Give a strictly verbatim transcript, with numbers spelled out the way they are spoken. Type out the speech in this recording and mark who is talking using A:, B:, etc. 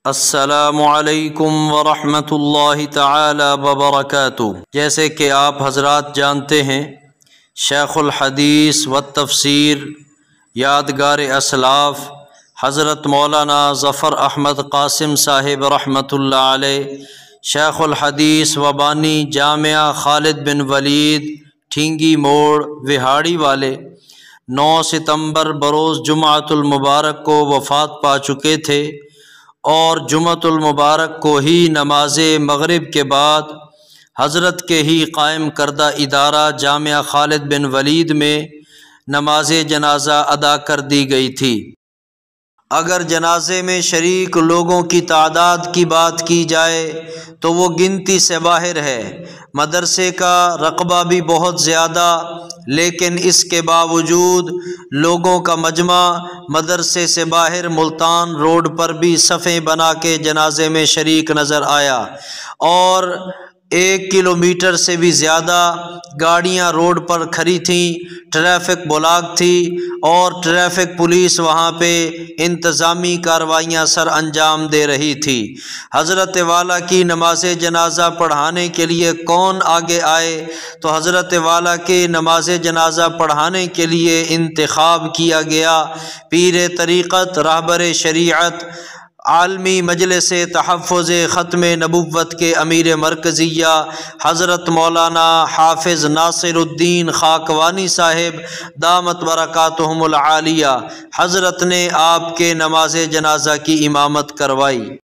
A: السلام علیکم ورحمۃ اللہ تعالی وبرکاتہ۔ جیسے کہ آپ حضرات جانتے ہیں، شیخ الحدیث و تفسیر یادگار اسلاف حضرت مولانا ظفر احمد قاسم صاحب رحمۃ اللہ علیہ، شیخ الحدیث و بانی جامعہ خالد بن ولید ٹھینگی موڑ وہاڑی والے، نو ستمبر بروز جمعۃ المبارک کو وفات پا چکے تھے، اور جمعۃ المبارک کو ہی نماز مغرب کے بعد حضرت کے ہی قائم کردہ ادارہ جامعہ خالد بن ولید میں نماز جنازہ ادا کر دی گئی تھی۔ اگر جنازے میں شریک لوگوں کی تعداد کی بات کی جائے تو وہ گنتی سے باہر ہے، مدرسے کا رقبہ بھی بہت زیادہ، لیکن اس کے باوجود لوگوں کا مجمع مدرسے سے باہر ملتان روڈ پر بھی صفیں بنا کے جنازے میں شریک نظر آیا، اور ایک کلومیٹر سے بھی زیادہ گاڑیاں روڈ پر کھڑی تھیں، ٹریفک بلاک تھی، اور ٹریفک پولیس وہاں پہ انتظامی کارروائیاں سر انجام دے رہی تھی۔ حضرت والا کی نماز جنازہ پڑھانے کے لیے کون آگے آئے تو حضرت والا کے نماز جنازہ پڑھانے کے لیے انتخاب کیا گیا پیر طریقت، راہبر شریعت، عالمی مجلس تحفظ ختم نبوت کے امیر مرکزیہ حضرت مولانا حافظ ناصر الدین خاکوانی صاحب دامت برکاتہم العالیہ۔ حضرت نے آپ کے نماز جنازہ کی امامت کروائی۔